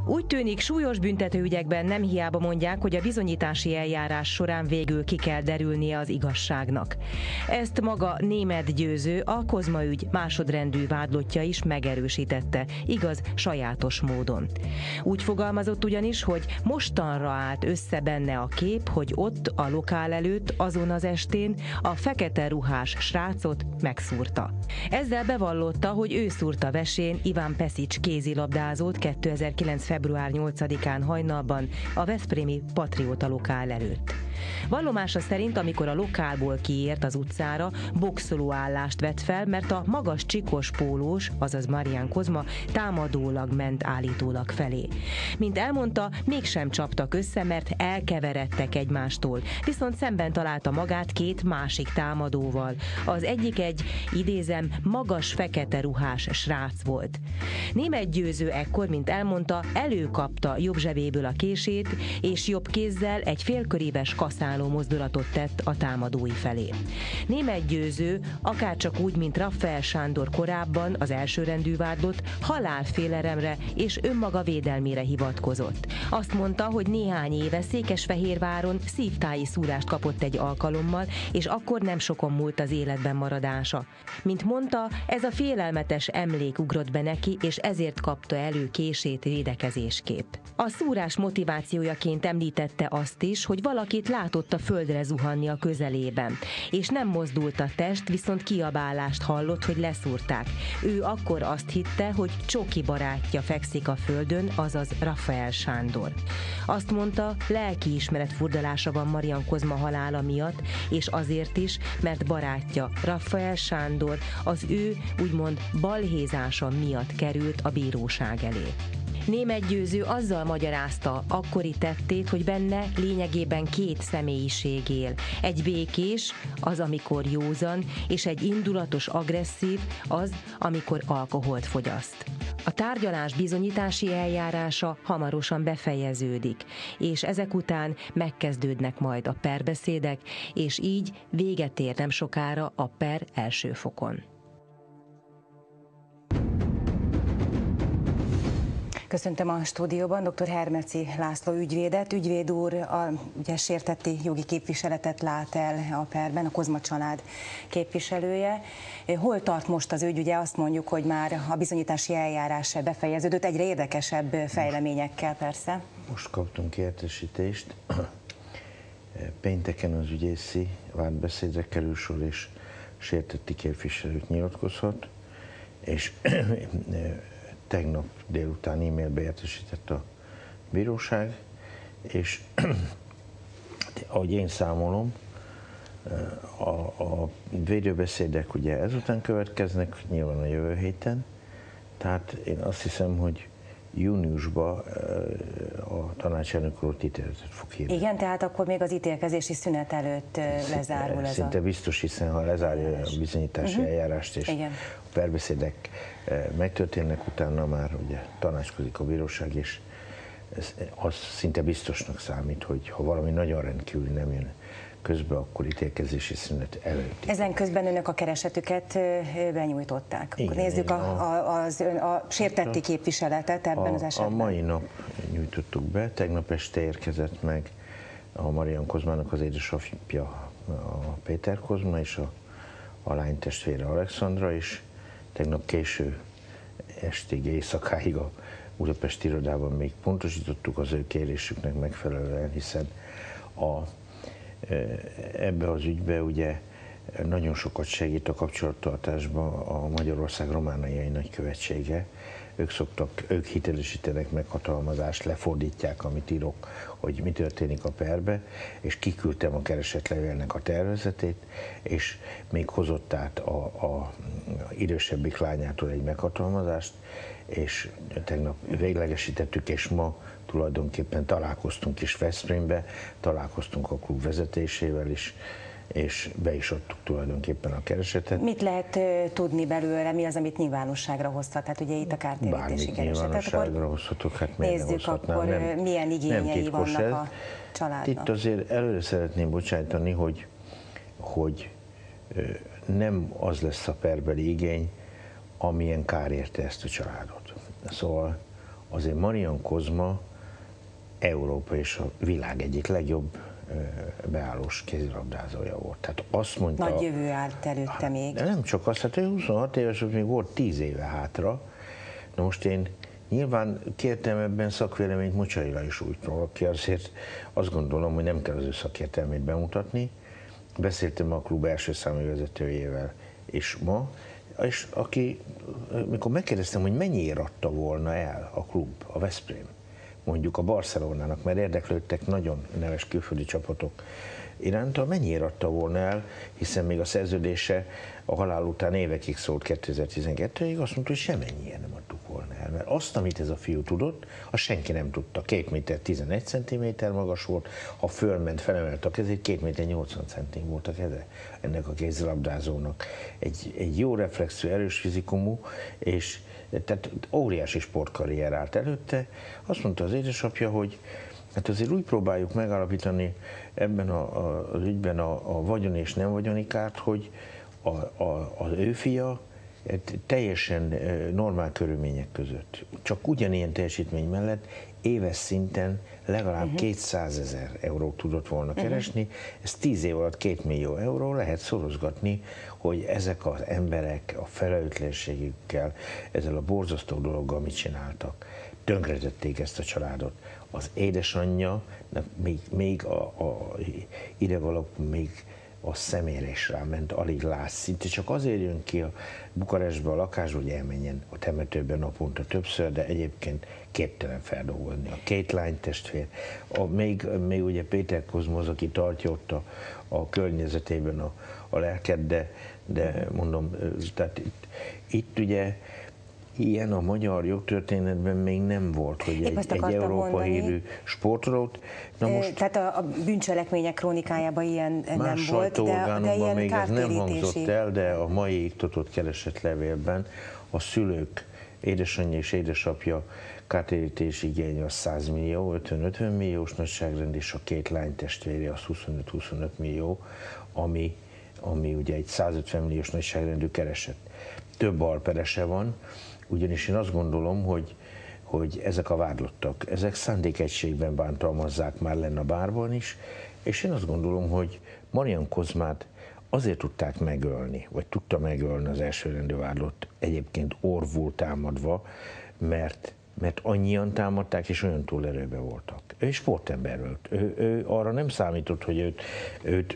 Úgy tűnik, súlyos büntetőügyekben nem hiába mondják, hogy a bizonyítási eljárás során végül ki kell derülnie az igazságnak. Ezt maga Németh Győző, a Kozma ügy másodrendű vádlottja is megerősítette, igaz, sajátos módon. Úgy fogalmazott ugyanis, hogy mostanra állt össze benne a kép, hogy ott a lokál előtt azon az estén a fekete ruhás srácot megszúrta. Ezzel bevallotta, hogy ő szúrta vesén Iván Peszics kézilabdázót 2009. február 8-án hajnalban a veszprémi Patrióta lokál előtt. Vallomása szerint, amikor a lokálból kiért az utcára, boxoló állást vett fel, mert a magas csikos pólós, azaz Marián Kozma támadólag ment állítólag felé. Mint elmondta, mégsem csaptak össze, mert elkeveredtek egymástól, viszont szemben találta magát két másik támadóval. Az egyik egy, idézem, magas fekete ruhás srác volt. Németh Győző ekkor, mint elmondta, előkapta jobb zsebéből a kését, és jobb kézzel egy félköríves kaszáló mozdulatot tett a támadói felé. Németh Győző, akárcsak úgy, mint Raffael Sándor korábban az elsőrendű vádlott, halálfélelemre és önmaga védelmére hivatkozott. Azt mondta, hogy néhány éve Székesfehérváron szívtáji szúrást kapott egy alkalommal, és akkor nem sokon múlt az életben maradása. Mint mondta, ez a félelmetes emlék ugrott be neki, és ezért kapta elő kését védekezésképp. A szúrás motivációjaként említette azt is, hogy valakit látott a földre zuhanni a közelében, és nem mozdult a test, viszont kiabálást hallott, hogy leszúrták. Ő akkor azt hitte, hogy Csoki barátja fekszik a földön, azaz Raffael Sándor. Azt mondta, lelkiismeret furdalása van Marián Kozma halála miatt, és azért is, mert barátja Raffael Sándor az ő úgymond balhézása miatt került a bíróság elé. Németh Győző azzal magyarázta akkori tettét, hogy benne lényegében két személyiség él. Egy békés, az amikor józan, és egy indulatos agresszív, az amikor alkoholt fogyaszt. A tárgyalás bizonyítási eljárása hamarosan befejeződik, és ezek után megkezdődnek majd a perbeszédek, és így véget ér nem sokára a per első fokon. Köszöntöm a stúdióban dr. Hermeci László ügyvédet. Ügyvéd úr, ugye sértetti jogi képviseletet lát el a perben, a Kozma család képviselője. Hol tart most az ügy? Ugye azt mondjuk, hogy már a bizonyítási eljárás befejeződött, egyre érdekesebb fejleményekkel persze. Most kaptunk értesítést. Pénteken az ügyészi vádbeszédre kerül sor, és sértetti képviselőt nyilatkozhat, és tegnap délután e-mailbe értesített a bíróság, és ahogy én számolom, a védőbeszédek ugye ezután következnek, nyilván a jövő héten, tehát én azt hiszem, hogy júniusban a tanácselnök úr ítéletet fog hirdetni. Igen, tehát akkor még az ítélkezési szünet előtt lezárul ez Szinte biztos, hiszen ha lezárja a bizonyítási eljárást, és igen, a perbeszédek megtörténnek, utána már ugye tanácskozik a bíróság, és az szinte biztosnak számít, hogy ha valami nagyon rendkívül nem jön közben, akkor ítélkezési szünet előtt. Ezen közben önök a keresetüket benyújtották. Akkor nézzük a sértetti képviseletet ebben az esetben. A mai nap nyújtottuk be, tegnap este érkezett meg a Marián Kozmának az édesapja, a Péter Kozma, és a lánytestvére Alexandra, és tegnap késő estig, éjszakáig a budapesti irodában még pontosítottuk az ő kérésüknek megfelelően, hiszen ebbe az ügybe ugye nagyon sokat segít a kapcsolattartásban a Magyarország romániai nagykövetsége. Ők hitelesítenek meghatalmazást, lefordítják, amit írok, hogy mi történik a perbe, és kiküldtem a keresetlevélnek a tervezetét, és még hozott át a idősebbik lányától egy meghatalmazást, és tegnap véglegesítettük, és ma tulajdonképpen találkoztunk is Veszprémbe, találkoztunk a klub vezetésével is, és be is adtuk tulajdonképpen a keresetet. Mit lehet tudni belőle, mi az, amit nyilvánosságra hozhat? Tehát ugye itt a kártérítési keresetet. Nyilvánosságra hozhatok, hát miért ne nézzük akkor, milyen igényei vannak a családnak. Itt azért előre szeretném bocsájtani, hogy nem az lesz a perbeli igény, amilyen kár érte ezt a családot. Szóval azért Marian Kozma Európa és a világ egyik legjobb beállós kézilabdázója volt. Tehát azt mondta... Nagy jövő állt előtte még. De nem csak azt, hát ő 26 éves, még volt 10 éve hátra. Na most én nyilván kértem ebben szakvéleményt Mocsaira is újtól, aki azért azt gondolom, hogy nem kell az ő szakértelmét bemutatni. Beszéltem a klub első számú vezetőjével és ma, és aki, mikor megkérdeztem, hogy mennyiért adta volna el a klub, a Veszprém, mondjuk a Barcelonának, mert érdeklődtek nagyon neves külföldi csapatok iránta, mennyiért adta volna el, hiszen még a szerződése a halál után évekig szólt 2012-ig, azt mondta, hogy semmennyiért nem adtuk volna el, mert azt, amit ez a fiú tudott, azt senki nem tudta. 2 méter 11 centiméter magas volt, ha fölment, felemelt a kezét, 2 méter 80 centim volt a keze ennek a kézilabdázónak. Egy jó reflexű, erős fizikumú, és tehát óriási sportkarrier állt előtte. Azt mondta az édesapja, hogy hát azért úgy próbáljuk megállapítani ebben az ügyben a vagyoni és nem vagyoni kárt, hogy az ő fia teljesen normál körülmények között, csak ugyanilyen teljesítmény mellett éves szinten legalább 200 000 eurót tudott volna keresni, ez 10 év alatt 2 millió euró, lehet szorozgatni, hogy ezek az emberek a felelőtlenségükkel, ezzel a borzasztó dologgal mit csináltak. Tönkretették ezt a családot. Az édesanyja még idegalap még a szemére is ráment, alig látsz, szinte csak azért jön ki a Bukarestbe a lakásba, hogy elmenjen a temetőben naponta többször, de egyébként képtelen feldolgozni. A 2 lánytestvér, még ugye Péter Kozma az, aki tartja ott a környezetében a lelket, de mondom, tehát itt ugye ilyen a magyar jogtörténetben még nem volt, hogy egy Európa hírű sportolót. Tehát a bűncselekmények krónikájában ilyen nem volt, de ilyen még ez nem hangzott kártérítési. el, de a mai iktatott keresett levélben a szülők, édesanyja és édesapja kártérítési igénye az 100 millió, 50-50 milliós nagyságrend, és a 2 lánytestvére az 25-25 millió, ami ugye egy 150 milliós nagyságrendű kereset. Több alperese van, ugyanis én azt gondolom, hogy ezek a vádlottak, ezek szándékegységben bántalmazzák már lenne a bárban is, és én azt gondolom, hogy Marian Kozmát azért tudták megölni, vagy tudta megölni az elsőrendű vádlott, egyébként orvul támadva, mert annyian támadták, és olyan túlerőben voltak. Ő sportember volt. Ő arra nem számított, hogy őt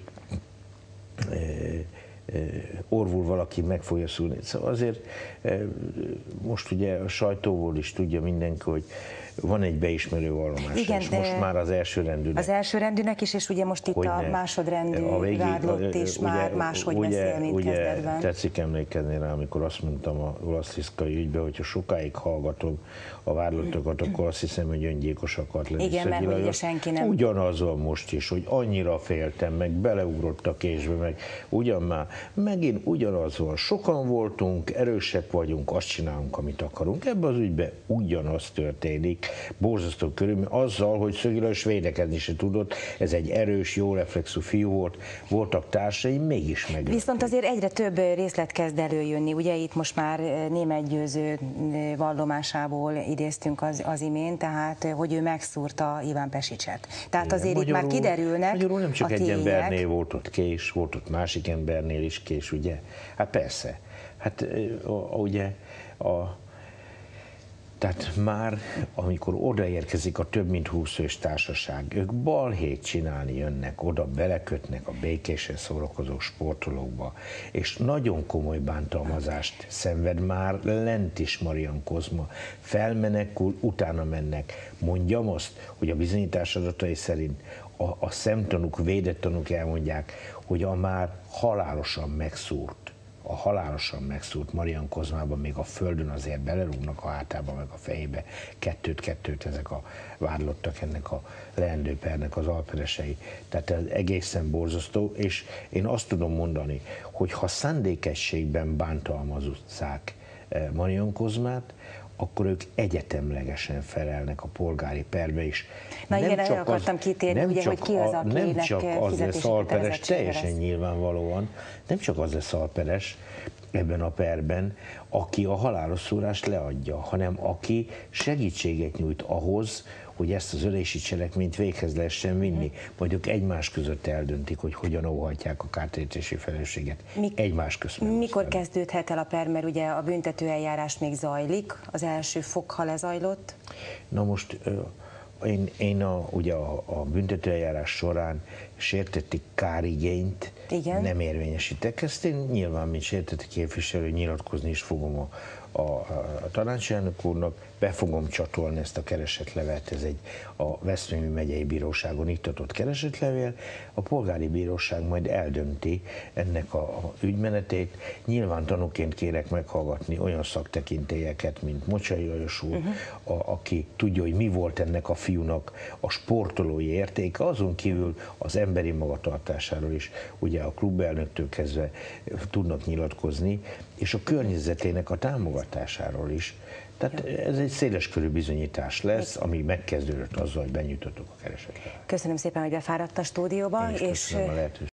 orvul valaki meg fogja szülni. Szóval azért most ugye a sajtóból is tudja mindenki, hogy van egy beismerő vallomás, igen, és most már az elsőrendűnek. Az elsőrendűnek is, és ugye most itt a másodrendű vádlott is már máshogy beszél, mint kezdetben. Tetszik emlékezni rá, amikor azt mondtam a olasztiszkai ügyben, hogyha sokáig hallgatom a vádlottakat, akkor azt hiszem, hogy öngyilkos akart lenni. Igen, mert ugye senki nem. Ugyanaz van most is, hogy annyira féltem, meg beleugrott a késbe, meg ugyan már, megint ugyanaz van. Sokan voltunk, erősek vagyunk, azt csinálunk, amit akarunk. Ebben az ügyben ugyanaz történik. Borzasztó körülmény, azzal, hogy Szögi Lajos védekezni se tudott, ez egy erős, jó reflexú fiú volt, voltak társai, mégis megölték. Viszont azért egyre több részlet kezd előjönni, ugye itt most már Németh Győző vallomásából idéztünk az imént, tehát hogy ő megszúrta Iván Pesicset. Tehát azért magyarul, itt már kiderülnek magyarul nem csak a egy tények. embernél volt ott kés, volt ott másik embernél is kés, ugye? Hát persze. Hát ugye tehát már, amikor odaérkezik a több mint 20 fős társaság, ők balhét csinálni jönnek, oda belekötnek a békésen szórakozó sportolókba, és nagyon komoly bántalmazást szenved már lent is Marian Kozma. Felmenekül, utána mennek. Mondjam azt, hogy a bizonyítás adatai szerint a szemtanúk, védett tanúk elmondják, hogy a már halálosan megszúrt Marian Kozmában még a földön azért belerúgnak a hátába, meg a fejébe kettőt ezek a vádlottak, ennek a leendő pernek az alperesei. Tehát ez egészen borzasztó, és én azt tudom mondani, hogy ha szándékességben bántalmazzák Marian Kozmát, akkor ők egyetemlegesen felelnek a polgári perbe is. Na igen, erre akartam kitérni, ugye, hogy ki az, akinek nem csak az lesz alperes, kötelezettsége teljesen lesz. nyilvánvalóan, nem csak az lesz alperes, ebben a perben, aki a halálos szúrást leadja, hanem aki segítséget nyújt ahhoz, hogy ezt az ölési cselekményt véghez lehessen vinni. Majd ők egymás között eldöntik, hogy hogyan óhajtják a kártérítési felelősséget. Egymás között. Mikor kezdődhet el a per, mert ugye a büntetőeljárás még zajlik, az első fok, ha lezajlott? Na most én ugye a büntetőeljárás során sértetti kárigényt nem érvényesítek. Ezt én nyilván, mint sértetti képviselő nyilatkozni is fogom a tanácselnök úrnak, be fogom csatolni ezt a keresetlevet, ez a Veszprémi megyei bíróságon iktatott keresetlevél, a polgári bíróság majd eldönti ennek a ügymenetét. Nyilván tanúként kérek meghallgatni olyan szaktekintélyeket, mint Mocsai Lajos úr, aki tudja, hogy mi volt ennek a fiúnak a sportolói értéke, azon kívül az emberi magatartásáról is, ugye a klubelnöktől kezdve tudnak nyilatkozni, és a környezetének a támogatásáról is. Tehát ez egy széleskörű bizonyítás lesz, ami megkezdődött azzal, hogy benyújtottuk a keresetet. Köszönöm szépen, hogy befáradt a stúdióba. Én is köszönöm a lehetőséget.